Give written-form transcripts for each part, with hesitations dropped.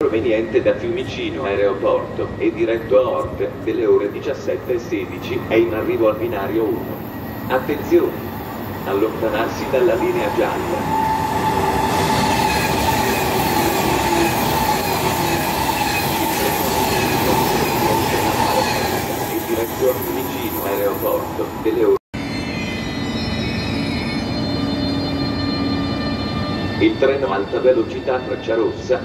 proveniente da Fiumicino Aeroporto e diretto a Orte, delle ore 17:16, è in arrivo al binario 1. Attenzione! Allontanarsi dalla linea gialla. Diretto a Fiumicino Aeroporto, delle ore. Il treno alta velocità Frecciarossa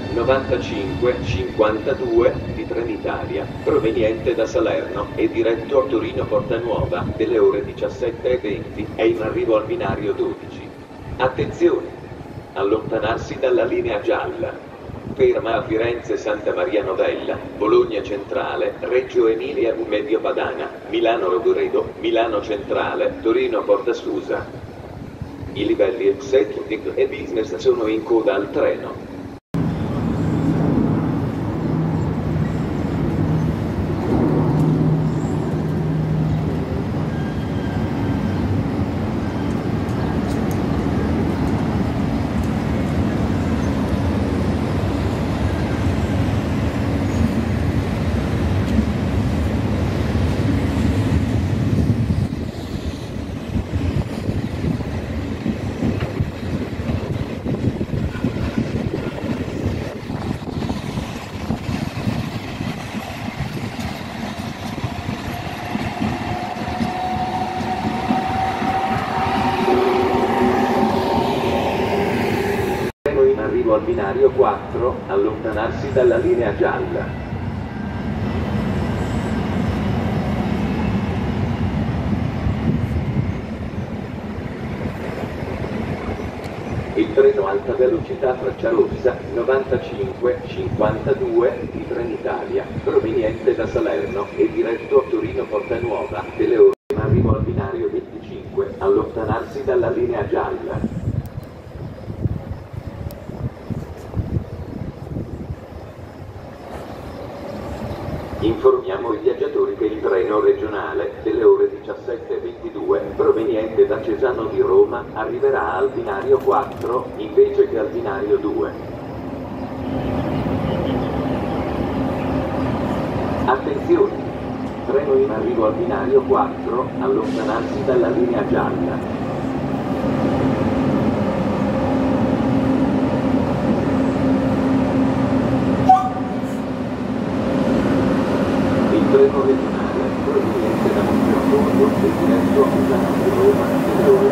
9552 di Trenitalia, proveniente da Salerno e diretto a Torino Portanuova, delle ore 17:20, è in arrivo al binario 12. Attenzione! Allontanarsi dalla linea gialla. Ferma a Firenze Santa Maria Novella, Bologna Centrale, Reggio Emilia Mediopadana, Milano Rogoredo, Milano Centrale, Torino Portasusa. I livelli executive e business sono in coda al treno. Al binario 4, allontanarsi dalla linea gialla. Il treno alta velocità Frecciarossa 9552 di Trenitalia, proveniente da Salerno e diretto a Torino Portanuova, delle ore in arrivo al binario 25, allontanarsi dalla linea gialla. Informiamo i viaggiatori che il treno regionale delle ore 17:22 proveniente da Cesano di Roma arriverà al binario 4 invece che al binario 2. Attenzione! Treno in arrivo al binario 4, allontanarsi dalla linea gialla. Treno regionale proveniente da Monterotondo e diretto a Milano di Roma delle ore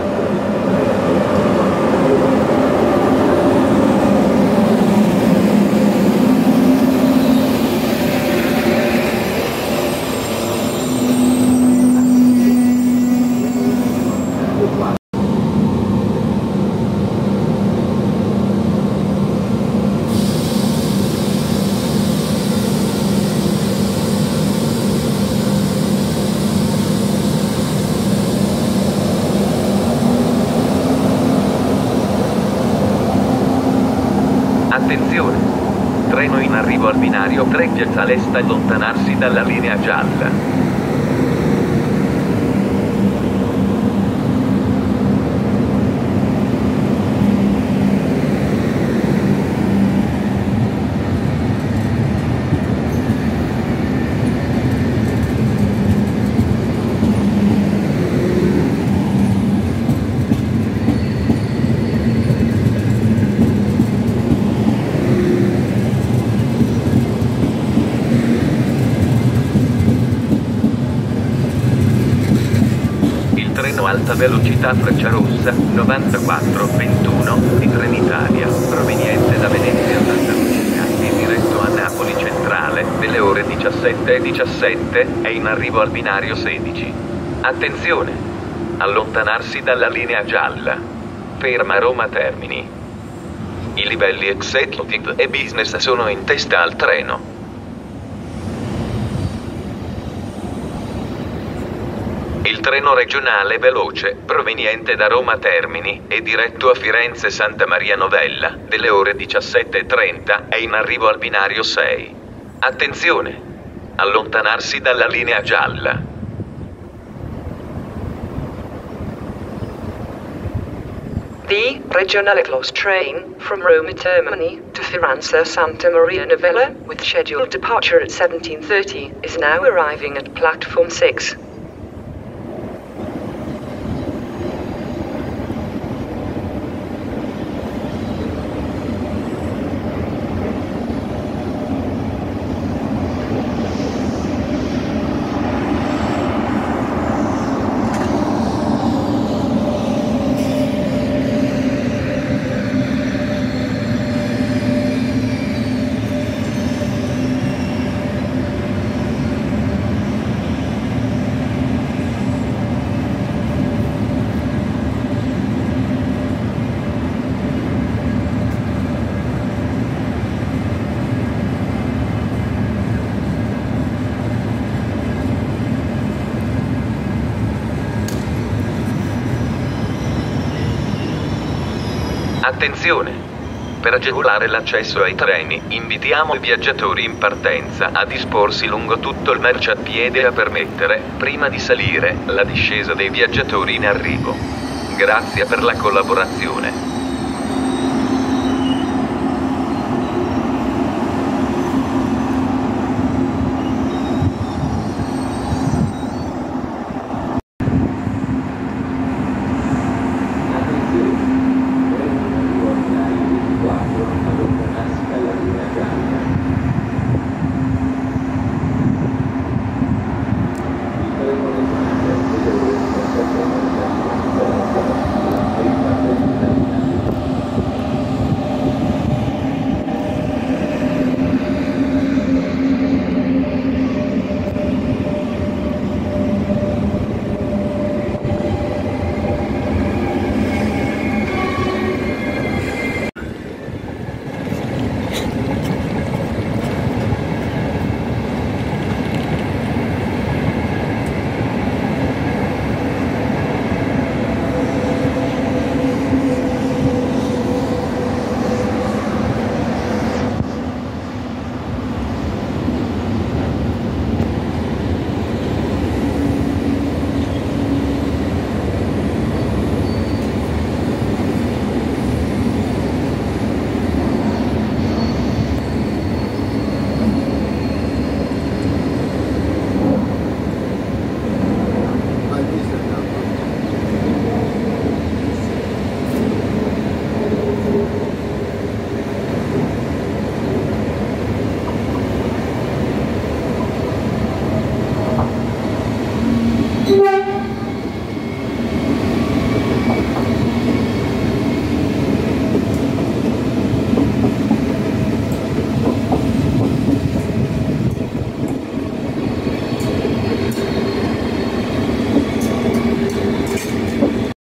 17:20. Attenzione! Treno in arrivo al binario 3 Piazza Lesta, allontanarsi dalla linea gialla. Alta velocità Frecciarossa 9421 di Trenitalia, proveniente da Venezia Santa Lucia e diretto a Napoli Centrale, delle ore 17:17, è in arrivo al binario 16. Attenzione! Allontanarsi dalla linea gialla. Ferma Roma Termini. I livelli executive e business sono in testa al treno. Il treno regionale veloce, proveniente da Roma Termini e diretto a Firenze Santa Maria Novella, delle ore 17:30, è in arrivo al binario 6. Attenzione! Allontanarsi dalla linea gialla. The Regional Close train from Roma Termini to Firenze Santa Maria Novella, with scheduled departure at 17:30, is now arriving at platform 6. Attenzione! Per agevolare l'accesso ai treni, invitiamo i viaggiatori in partenza a disporsi lungo tutto il marciapiede e a permettere, prima di salire, la discesa dei viaggiatori in arrivo. Grazie per la collaborazione.